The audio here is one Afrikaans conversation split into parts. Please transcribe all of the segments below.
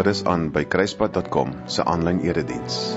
gerus aan by kruispad.com se aanlyn erediens.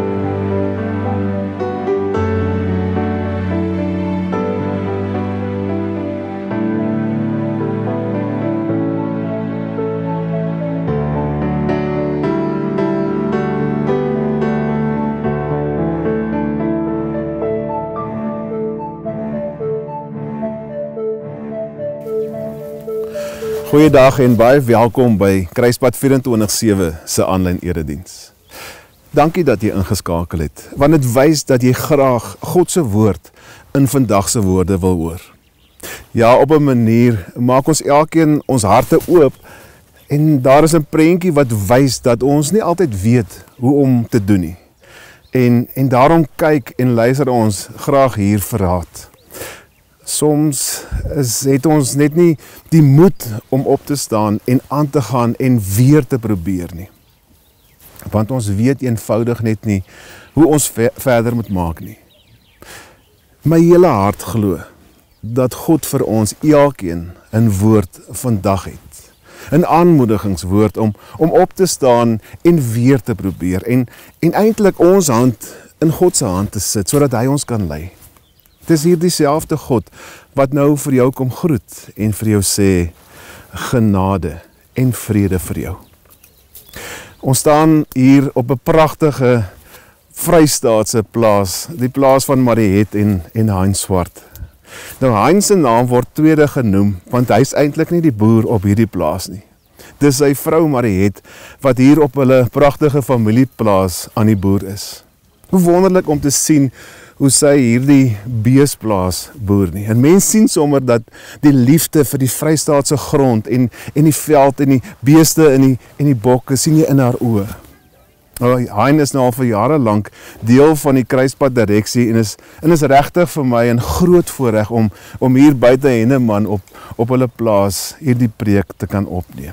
Goeiedag en baie welkom by Kruispad 24/7 se aanlyn erediens. Dankie dat jy ingeskakel het, want dit wys dat jy graag God se woord in vandag se woorde wil hoor. Ja, op 'n manier maak ons elkeen ons harte oop en daar is 'n prentjie wat wys dat ons nie altyd weet hoe om te doen nie. En daarom kyk en luister ons graag hier vir raad. Soms het ons net nie die moed om op te staan en aan te gaan en weer te probeer nie. Want ons weet eenvoudig net nie hoe ons verder moet maak nie. My hele hart glo dat God vir ons elkeen 'n woord vandag het. 'n Aanmoedigingswoord om op te staan en weer te probeer en eintlik ons hand in God se hand te sit sodat hy ons kan lei. Het is hier dieselfde God wat nou vir jou kom groet en vir jou sê genade en vrede vir jou. Ons staan hier op 'n pragtige Vrystaatse plaas, die plaas van Mariette en Heinz Swart. Nou Heinz se naam word tweede genoem, want hy is eintlik nie die boer op hierdie plaas nie. Dis sy vrou Mariette wat hier op hulle pragtige familieplaas aan die boer is. Hoe wonderlik om te sien hoe sy hierdie beesplaas boer nie. En mens sien sommer dat die liefde vir die Vrystaatse grond en die veld en die beeste en die bokke sien jy in haar oë. Hein is nou al vir jare lank deel van die Kruispad direksie en is regtig vir my 'n groot voorreg om hier buite Henneman op hulle plaas hierdie preek te kan opneem.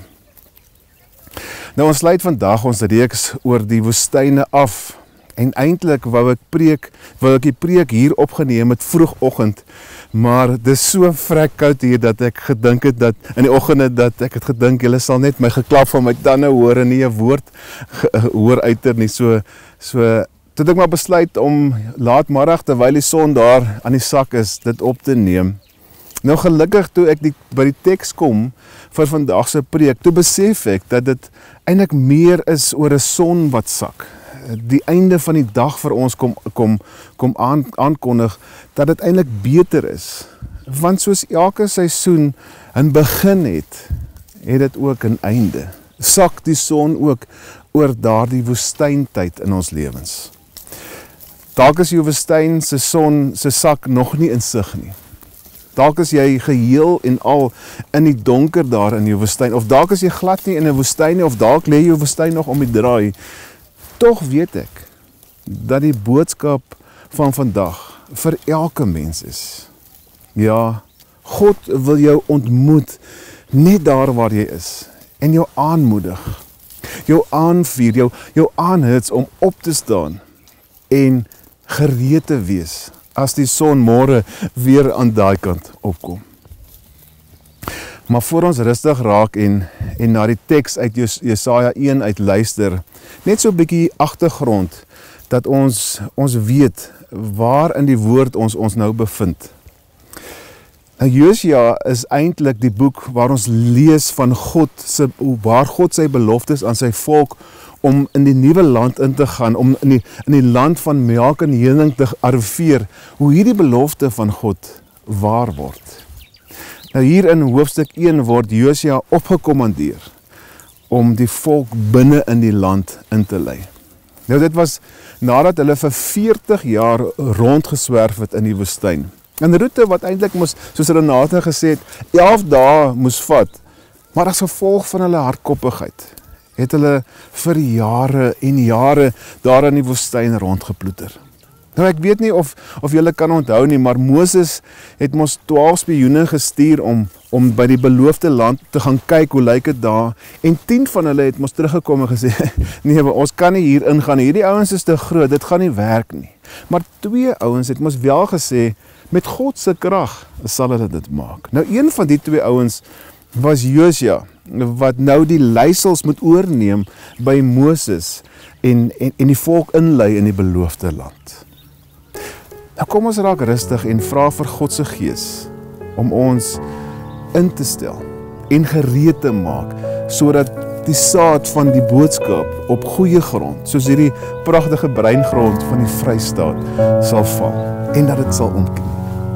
Nou ons sluit vandag ons reeks oor die woestyne af. En eintlik wou ek die preek hier opgeneem het vroegoggend, maar dis so vrek koud hier dat ek gedink het dat in die oggende dat ek het gedink julle sal net my geklap van my tande hoor en nie 'n woord hoor uiter nie. So toe ek maar besluit om laatmiddag terwyl die son daar aan die sak is dit op te neem. Nou gelukkig toe ek by die teks kom vir vandag se preek, toe besef ek dat dit eintlik meer is oor 'n son wat sak. Die einde van die dag vir ons kom aankondig dat dit eintlik beter is. Want soos elke seisoen 'n begin het dit ook 'n einde. Sak die son ook oor daardie woestyntyd in ons lewens. Dalk is jou woestyn se son se sak nog nie in sig nie. Dalk is jy geheel en al in die donker daar in jou woestyn, of dalk is jy glad nie in 'n woestyn nie, of dalk lê jou woestyn nog om die draai. Tog weet ek dat die boodskap van vandag vir elke mens is. Ja, God wil jou ontmoet net daar waar jy is en jou aanmoedig, jou aanvuur, jou aanhits om op te staan en gereed te wees as die son môre weer aan daai kant opkom. Maar voor ons rustig raak en na die teks uit Jesaja 1 uit luister, net so 'n bietjie agtergrond, dat ons weet waar in die woord ons nou bevind. Nou Josua is eintlik die boek waar ons lees van waar God sy beloftes aan sy volk om in die nuwe land in te gaan, om in die land van melk en honing te arriveer, hoe hierdie belofte van God waar word. Nou hier in hoofstuk 1 word Josua opgekommandeer om die volk binne in die land in te lei. Nou dit was nadat hulle vir 40 jaar rondgeswerf het in die woestyn. 'n Roete wat eintlik moes, soos Renate gesê het, 11 dae moes vat, maar as gevolg van hulle hardkoppigheid het hulle vir jare en jare daar in die woestyn rondgeploeter. Nou ek weet nie of julle kan onthou nie, maar Moses het mos 12 spioene gestuur om by die beloofde land te gaan kyk hoe lyk dit daar, en 10 van hulle het mos teruggekom en gesê, nee, ons kan nie hier ingaan, hierdie ouens is te groot, dit gaan nie werk nie. Maar 2 ouens het mos wel gesê, met God se krag sal hulle dit maak. Nou een van die 2 ouens was Josua, wat nou die leiersels moet oorneem by Moses en die volk inlei in die beloofde land. Nou kom ons raak rustig en vra vir God se Gees om ons in te stel en gereed te maak, sodat die saad van die boodskap op goeie grond, soos hierdie pragtige breingrond van die Vrystaat, sal val en dat dit sal omknie.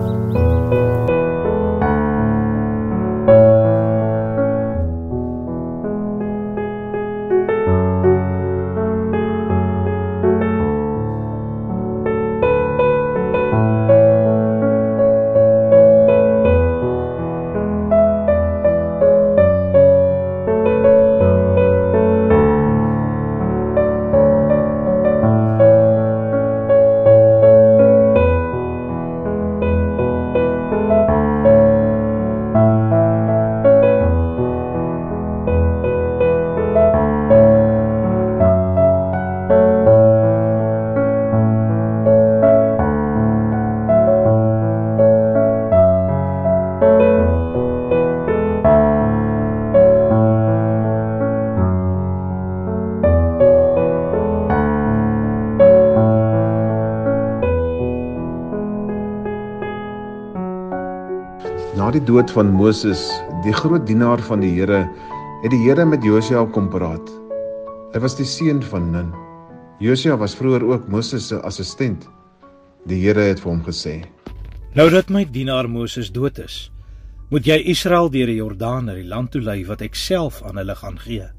Na die dood van Moses, die groot dienaar van die Here, het die Here met Josua kom praat. Hy was die seun van Nun. Josua was vroeër ook Moses se assistent. Die Here het vir hom gesê: Nou dat my dienaar Moses dood is, moet jy Israel deur die Jordaan na die land toe lei wat ek self aan hulle gaan gee.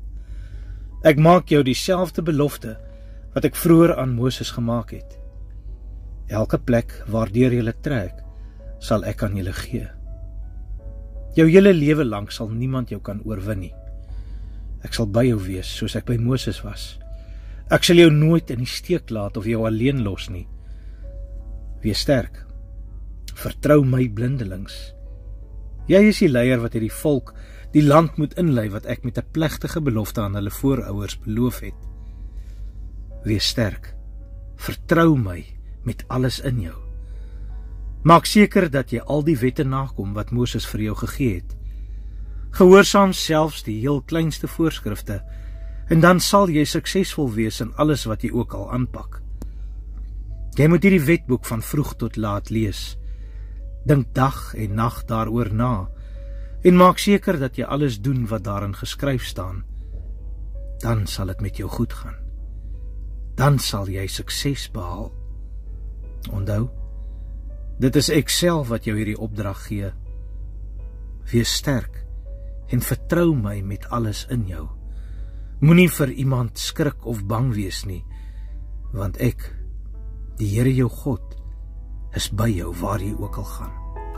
Ek maak jou dieselfde belofte wat ek vroeër aan Moses gemaak het. Elke plek waardeur jy trek, sal ek aan julle gee. Jou hele lewe lank sal niemand jou kan oorwin nie. Ek sal by jou wees, soos ek by Moses was. Ek sal jou nooit in die steek laat of jou alleen los nie. Wees sterk. Vertrou my blindelings. Jy is die leier wat hierdie volk die land moet inlei wat ek met 'n plegtige belofte aan hulle voorouers beloof het. Wees sterk. Vertrou my met alles in jou. Maak seker dat jy al die wette nakom wat Moses vir jou gegee het. Gehoorsaam selfs die heel kleinste voorskrifte, en dan sal jy suksesvol wees in alles wat jy ook al aanpak. Jy moet hierdie wetboek van vroeg tot laat lees. Dink dag en nag daaroor na, en maak seker dat jy alles doen wat daarin geskryf staan. Dan sal dit met jou goed gaan. Dan sal jy sukses behaal. Onthou, dit is ek self wat jou hierdie opdrag gee. Wees sterk en vertrou my met alles in jou. Moenie vir iemand skrik of bang wees nie, want ek, die Here jou God, is by jou waar jy ook al gaan.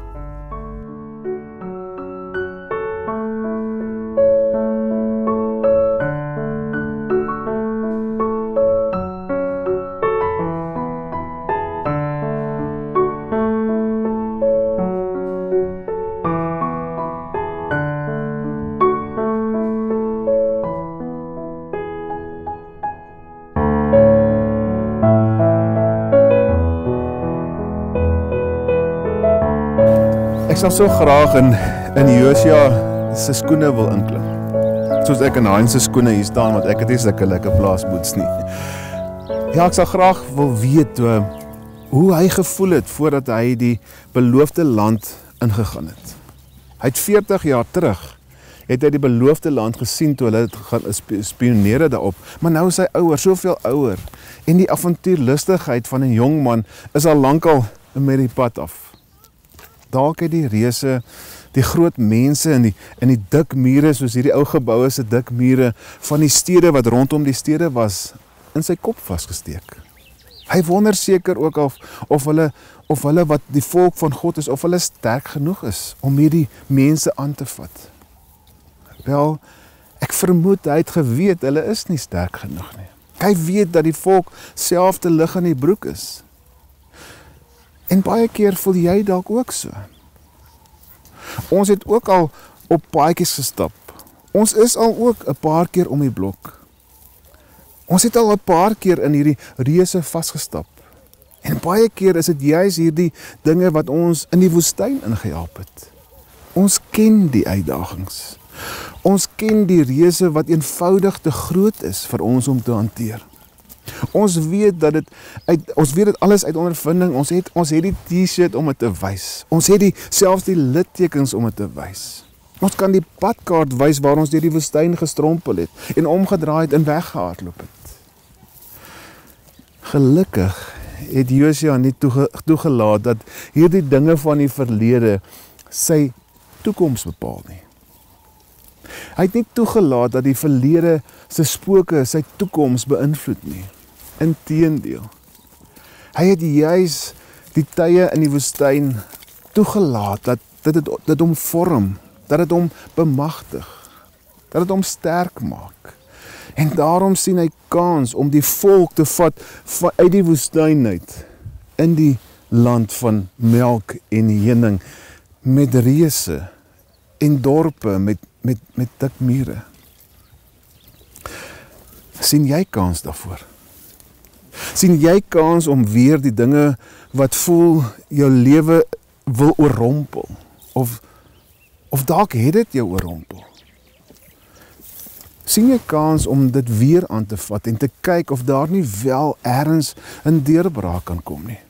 Ek sal so graag in Josua se skoene wil inklim. Soos ek in Heinz se skoene hier staan, want ek het nie sulke lekker plaasboots nie. Ja, ek sal graag wil weet hoe hy gevoel het voordat hy die beloofde land ingegaan het. Hy het 40 jaar terug, het hy die beloofde land gesien toe hulle het gaan spioneer daarop, maar nou is hy ouer, soveel ouer, en die avontuurlustigheid van 'n jong man is al lankal met die pad af. Dalk het die reuse, die groot mense in die dik mure, soos hierdie ou geboue se dik mure van die stede wat rondom die stede was, in sy kop vasgesteek. Hy wonder seker ook of hulle wat die volk van God is, of hulle sterk genoeg is om hierdie mense aan te vat. Wel, ek vermoed hy het geweet hulle is nie sterk genoeg nie. Hy weet dat die volk self te lig in die broek is. En baie keer voel jy dalk ook so. Ons het ook al op paadjies gestap. Ons is al ook 'n paar keer om die blok. Ons het al 'n paar keer in hierdie reuse vasgestap. En baie keer is dit juis hierdie dinge wat ons in die woestyn ingehelp het. Ons ken die uitdagings. Ons ken die reëse wat eenvoudig te groot is vir ons om te hanteer. Ons weet dit alles uit ondervinding. Ons het die T-shirt om dit te wys. Ons het selfs die littekens om dit te wys. Ons kan die padkaart wys waar ons deur die woestyn gestrompel het en omgedraai het en weggehardloop het. Gelukkig het Josua nie toegelaat dat hierdie dinge van die verlede sy toekoms bepaal nie. Hy het nie toegelaat dat die verlede se spooke sy toekoms beïnvloed nie. Inteendeel. Hy het juis die tye in die woestyn toegelaat dat dit hom vorm, dat dit hom bemagtig, dat dit hom sterk maak. En daarom sien hy kans om die volk te vat uit die woestyn uit in die land van melk en honing met reëse en dorpe met dik mure. Sien jy kans daarvoor? Sien jy kans om weer die dinge wat voel jou lewe wil oorrompel? Of dalk het dit jou oorrompel? Sien jy kans om dit weer aan te vat en te kyk of daar nie wel ergens 'n deurbraak kan kom nie?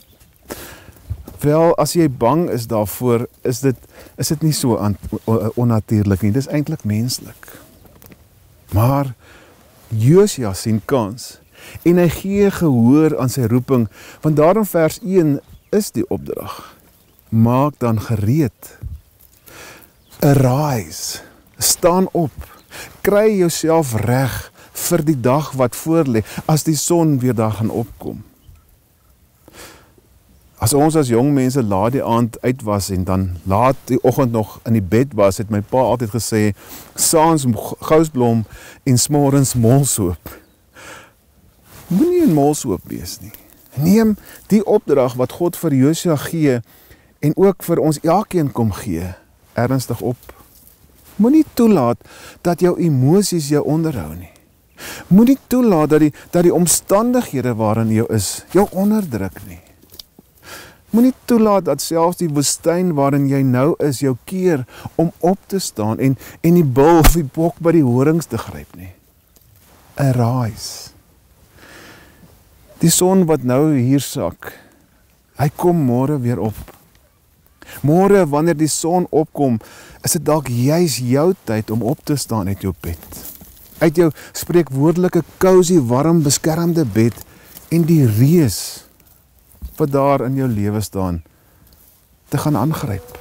Wel, as jy bang is daarvoor, is dit nie so onnatuurlik nie, dis eintlik menslik. Maar Josua sien kans en hy gee gehoor aan sy roeping, want daar in vers 1 is die opdrag. Maak dan gereed. Arise, staan op, kry jouself reg vir die dag wat voorlê, as die son weer daar gaan opkom. As ons as jong mense laat die aand uit was en dan laat die oggend nog in die bed was, het my pa altyd gesê, saans gousblom en smorens molsoop. Moenie 'n molsoop wees nie. Neem die opdrag wat God vir Josua gee en ook vir ons elkeen kom gee, ernstig op. Moenie toelaat dat jou emosies jou onderhou nie. Moenie toelaat dat die omstandighede waarin jy is, jou onderdruk nie. Moenie toelaat dat selfs die woestyn waarin jy nou is, jou keer om op te staan en die bul of die bok by die horings te gryp nie. Arise. Die son wat nou hier sak, hy kom môre weer op. Môre wanneer die son opkom, is dit dalk juis jou tyd om op te staan uit jou bed. Uit jou spreekwoordelike cozy, warm, beskermde bed en die reus wat daar in jou lewe staan, te gaan aangryp.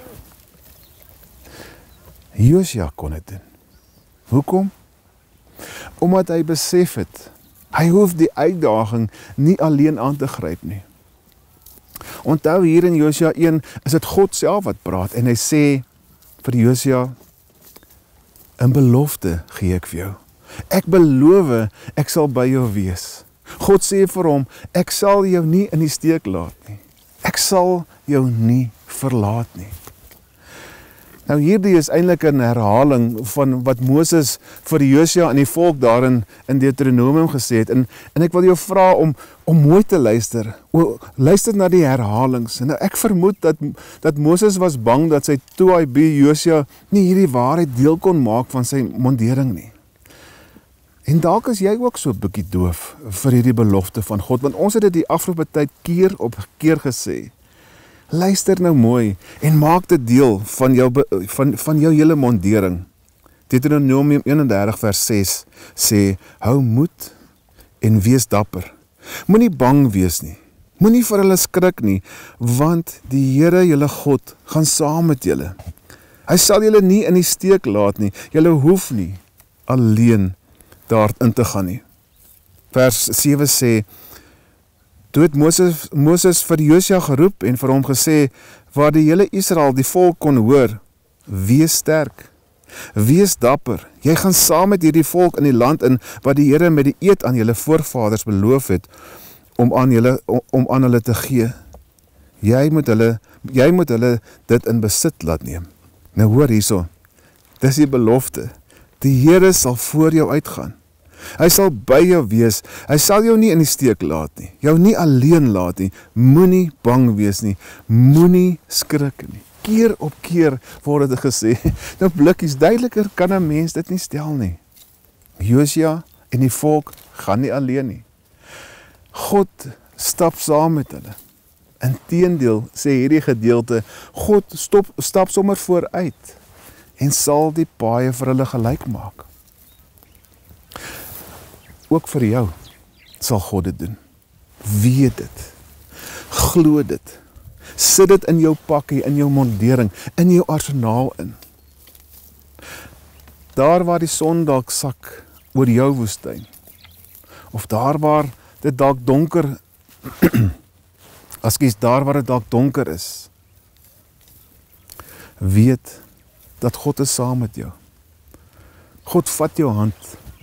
Josua kon dit doen. Hoekom? Omdat hy besef het, hy hoef die uitdaging nie alleen aan te gryp nie. Onthou hier in Josua 1 is dit God self wat praat en hy sê vir Josua, 'n belofte gee ek vir jou. Ek beloof, ek sal by jou wees. God sê vir hom, ek sal jou nie in die steek laat nie. Ek sal jou nie verlaat nie. Nou hierdie is eintlik 'n herhaling van wat Moses vir Josua en die volk daarin in Deuteronomium gesê het. En ek wil jou vra om mooi te luister. Luister na die herhalings. En nou ek vermoed dat Moses was bang dat sy toehaai Josua nie hierdie waarheid deel kon maak van sy mondering nie. En dalk is jy ook so 'n bietjie doof vir hierdie belofte van God, want ons het dit die afgelope tyd keer op keer gesê. Luister nou mooi en maak dit deel van jou hele mondering. Deuteronomium 31 vers 6 sê, hou moed en wees dapper. Moenie bang wees nie. Moenie vir hulle skrik nie, want die Here julle God gaan saam met julle. Hy sal julle nie in die steek laat nie. Julle hoef nie alleen daarin te gaan nie. Vers 7 sê, toe het Moses vir Josua geroep en vir hom gesê, waar die hele Israel, die volk kon hoor, wees sterk, wees dapper, jy gaan saam met hierdie volk in die land in, wat die Here met die eed aan julle voorvaders beloof het, om aan hulle te gee. Jy moet hulle dit in besit laat neem. Nou hoor hierso, dis die belofte, die Here sal voor jou uitgaan. Hy sal by jou wees, hy sal jou nie in die steek laat nie, jou nie alleen laat nie, moenie bang wees nie, moenie skrik nie. keer op keer word dit gesê. Nou blikkies, duideliker kan 'n mens dit nie stel nie. Josia en die volk gaan nie alleen nie. God stap saam met hulle. Inteendeel sê hierdie gedeelte, God stap sommer vooruit en sal die paaie vir hulle gelyk maak. Ook vir jou sal God dit doen. Weet dit. Glo dit. Sit dit in jou pakkie, in jou mondering, in jou arsenaal in. Daar waar die son dalk sak oor jou woestyn, of daar waar dit dalk donker, daar waar dit dalk donker is, weet dat God is saam met jou. God vat jou hand.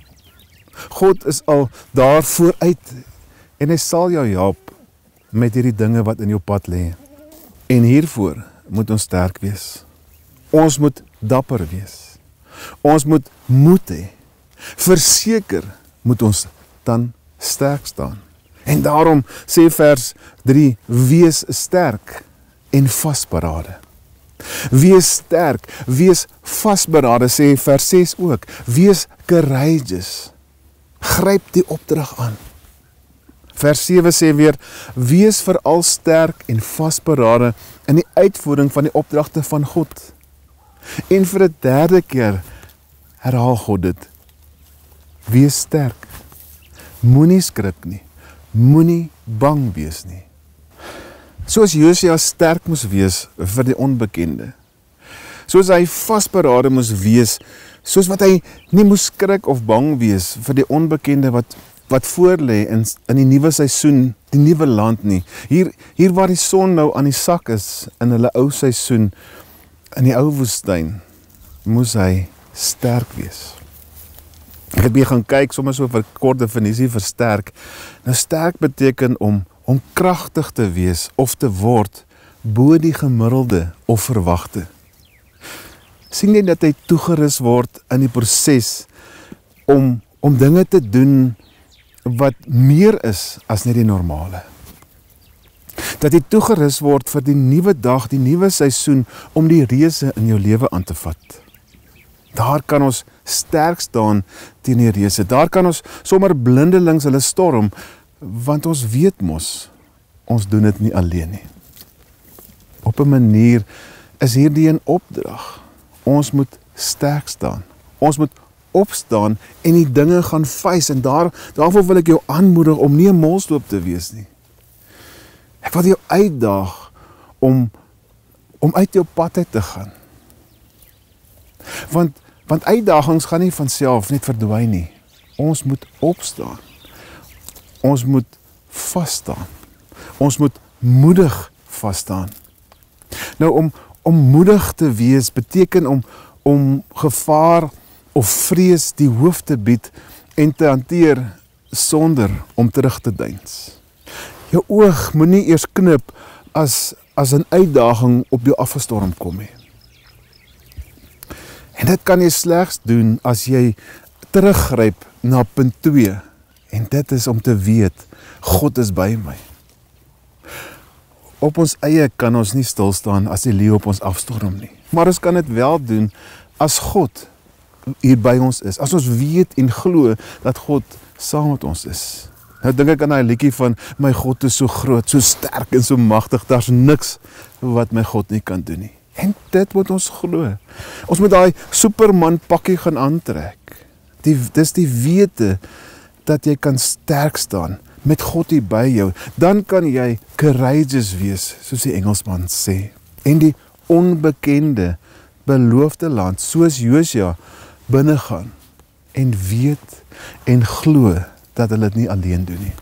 God is al daar vooruit en hy sal jou help met hierdie dinge wat in jou pad lê. En hiervoor moet ons sterk wees. Ons moet dapper wees. Ons moet moed hê. Verseker moet ons dan sterk staan. En daarom sê vers 3, wees sterk en vasberade. Wees sterk, wees vasberade, sê vers 6 ook. Wees courageous. Gryp die opdrag aan. Vers 7 sê weer, wees veral sterk en vasberade in die uitvoering van die opdragte van God. En vir 'n derde keer herhaal God dit. Wees sterk. Moenie skrik nie. Moenie bang wees nie. Soos Josia sterk moes wees vir die onbekende. Soos hy vasberade moes wees, soos wat hy nie moes skrik of bang wees vir die onbekende wat voorlê in die nuwe seisoen, die nuwe land nie. Hier waar die son nou aan die sak is in hulle ou seisoen, in die ou woestyn, moes hy sterk wees. Ek het weer gaan kyk, sommer so vir kort definisie vir sterk. Nou sterk beteken om kragtig te wees of te word bo die gemiddelde of verwagte. Sien jy dat hy toegerus word in die proses om dinge te doen wat meer is as net die normale. Dat hy toegerus word vir die nuwe dag, die nuwe seisoen, om die reëse in jou lewe aan te vat. Daar kan ons sterk staan teen die reëse. Daar kan ons sommer blindelings hulle storm, want ons weet mos, ons doen dit nie alleen nie. Op 'n manier is hierdie 'n opdrag. Ons moet sterk staan. Ons moet opstaan en die dinge gaan face, en daarvoor wil ek jou aanmoedig om nie 'n molsloop te wees nie. Ek wil jou uitdaag om uit jou pad uit te gaan. Want uitdagings gaan nie van self net verdwyn nie. Ons moet opstaan. Ons moet vasstaan. Ons moet moedig vasstaan. Nou om moedig te wees beteken om gevaar of vrees die hoof te bied en te hanteer sonder om terug te deins. Jou oog moenie eers knip as 'n uitdaging op jou afgestorm kom nie. En dit kan jy slegs doen as jy teruggryp na punt 2. En dit is om te weet, God is by my. Op ons eie kan ons nie stilstaan as die leeu op ons afstorm nie. Maar ons kan dit wel doen as God hier by ons is. As ons weet en glo dat God saam met ons is. Nou dink ek aan daai liedjie van my God is so groot, so sterk en so magtig. Daar's niks wat my God nie kan doen nie. En dit moet ons glo. Ons moet daai Superman pakkie gaan aantrek. Dis die wete dat jy kan sterk staan met God hier by jou. Dan kan jy courageous wees, soos die Engelsman sê. En die onbekende beloofde land, soos Josia, binnegaan en weet en glo dat hulle dit nie alleen doen nie.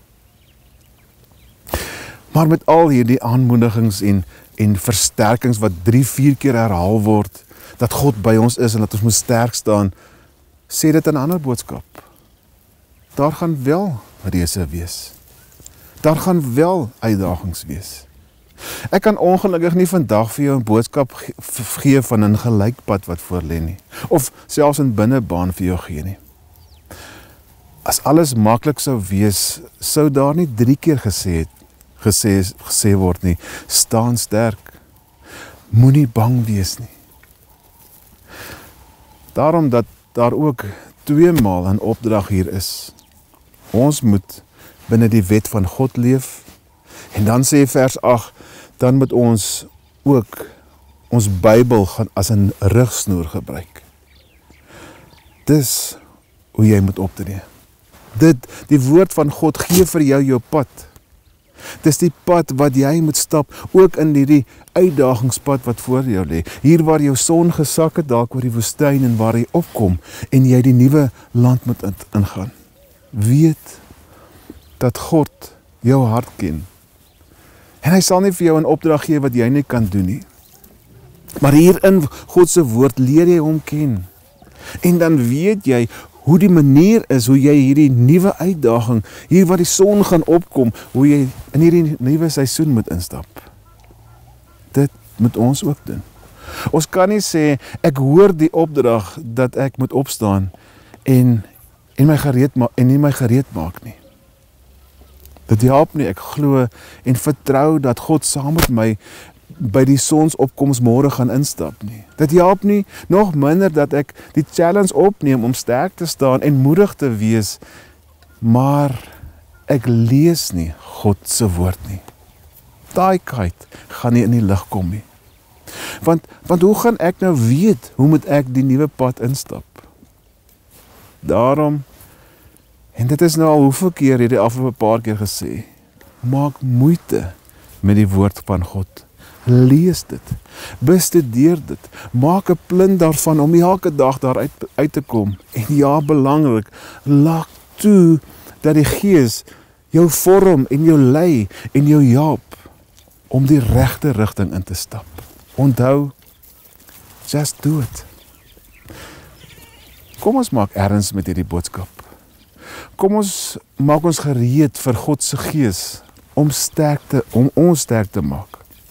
Maar met al hierdie aanmoedigings en versterkings wat 3-4 keer herhaal word, dat God by ons is en dat ons moet sterk staan, sê dit 'n ander boodskap. Daar gaan wel reëse wees. Daar gaan wel uitdagings wees. Ek kan ongelukkig nie vandag vir jou 'n boodskap gee van 'n gelykpad wat voor lê nie, of selfs 'n binnebaan vir jou gee nie. As alles maklik sou wees, sou daar nie 3 keer gesê word nie, staan sterk. moenie bang wees nie. Daarom dat daar ook 2 maal 'n opdrag hier is. Ons moet binne die wet van God leef. En dan sê vers 8, dan moet ons ook ons Bybel gaan as 'n rigsnoer gebruik. Dis hoe jy moet optree. Die woord van God gee vir jou pad. Dis die pad wat jy moet stap, ook in hierdie uitdagingspad wat voor jou lê. Hier waar jou son gesak het, dalk oor die woestyn en waar jy opkom en jy die nuwe land moet ingaan. Weet dat God jou hart ken. En hy sal nie vir jou 'n opdrag gee wat jy nie kan doen nie. Maar hier in God se woord leer jy hom ken. En dan weet jy hoe die manier is, hoe jy hierdie nuwe uitdaging, hier waar die son gaan opkom, hoe jy in hierdie nuwe seisoen moet instap. Dit moet ons ook doen. Ons kan nie sê, ek hoor die opdrag dat ek moet opstaan en my gereed maak nie. Dit help nie, ek glo en vertrou dat God saam met my by die sonsopkoms môre gaan instap nie. Dit help nie, nog minder dat ek die challenge opneem om sterk te staan en moedig te wees, maar ek lees nie God se woord nie. Daai kite gaan nie in die lig kom nie. Want hoe gaan ek nou weet, hoe moet ek die nuwe pad instap? Daarom, en dit is nou al hoeveel keer hierdie afgelope paar keer gesê, maak moeite met die woord van God. Lees dit, bestudeer dit, maak 'n punt daarvan om elke dag daar uit te kom. En ja, belangrik, laat toe dat die Gees jou vorm en jou lei en jou help om die regte rigting in te stap. Onthou, just do it. Kom ons maak erns met hierdie boodskap. Kom ons maak ons gereed vir God se Gees om ons sterk te maak.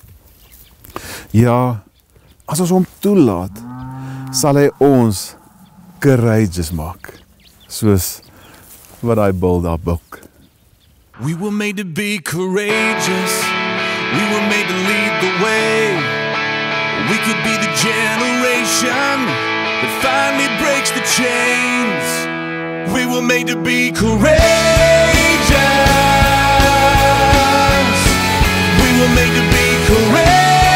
Ja, as ons hom toelaat, sal hy ons courageous maak, soos wat hy bil daar boek. We were made to be courageous. We were made to lead the way. We could be the generation that finally breaks the chains. We were made to be courageous. We were made to be courageous.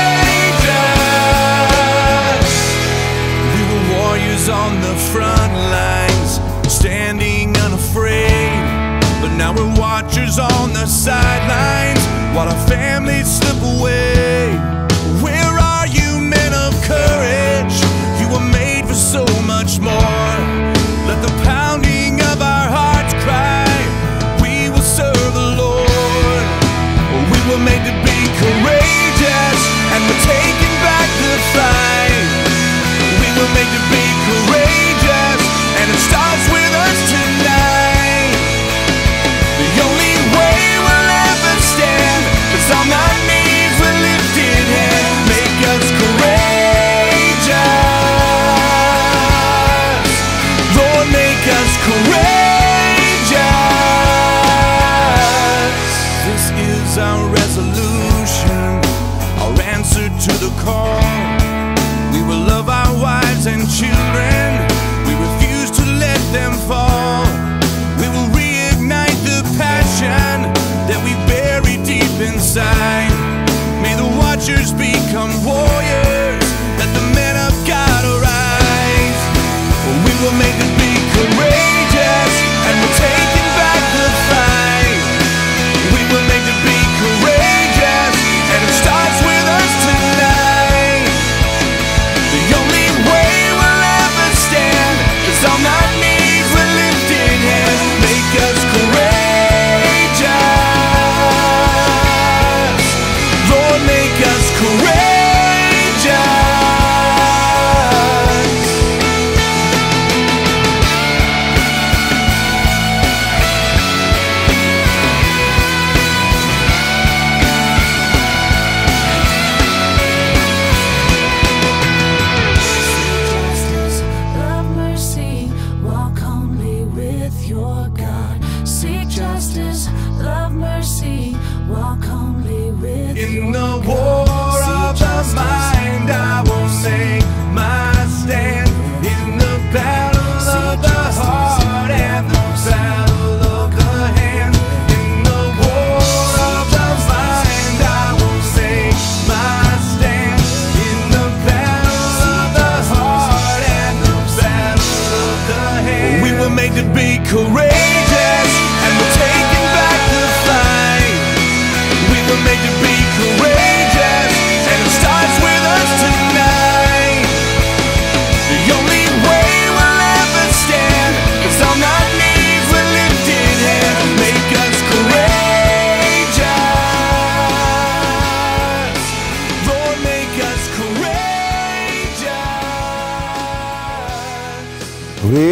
We were warriors on the front lines, standing unafraid. But now we're watchers on the sidelines while our families slip away. Where are you, men of courage? You were made for so much more. Let the pounding of our hearts cry, we will serve the Lord. We were made to be courageous, and we're taking back the fight. We were made to be courageous, and it starts with us tonight. The only way we'll ever stand is on our knees with lifted hands. Make us courageous, Lord, make us courageous. This is our resolution, our answer to the call. We will love our wives and children. We refuse to let them fall. We will reignite the passion that we bury deep inside. May the watchers become warriors. Let the men of God arise. We were made to be courageous, and we're taking back the fight. We were made to be courageous, and it starts with us tonight. The only way we'll ever stand is on our knees with lifted hands. Make us courageous, Lord, make us courageous. Love mercy, walk humbly with your God. Seek justice, love mercy, walk humbly with In your the God. war Seek of the justice, mind,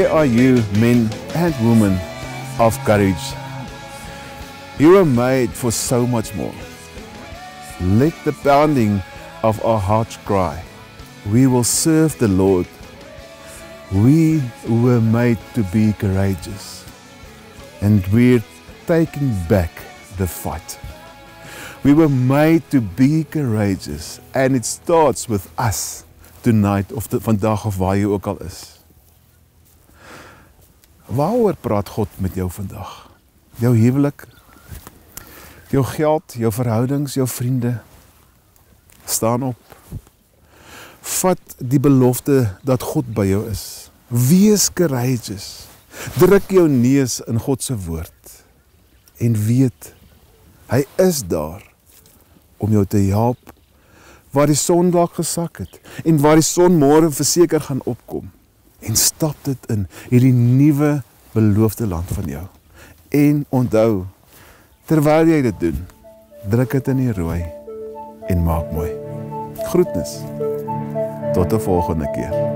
where are you, men and women of courage? You were made for so much more. Let the pounding of our hearts cry, we will serve the Lord. We were made to be courageous, and we're taking back the fight. We were made to be courageous, and it starts with us tonight, of vandag of waar jy ook al is. Waaroor praat God met jou vandag? Jou huwelik, jou geld, jou verhoudings, jou vriende. Staan op. Vat die belofte dat God by jou is. Wees courageous. Druk jou neus in God se woord. En weet, hy is daar om jou te help waar die son dalk gesak het en waar die son môre verseker gaan opkom. En stap dit in hierdie nuwe beloofde land van jou. En onthou, terwyl jy dit doen, druk dit in die rooi en maak mooi. Groetnis. Tot 'n volgende keer.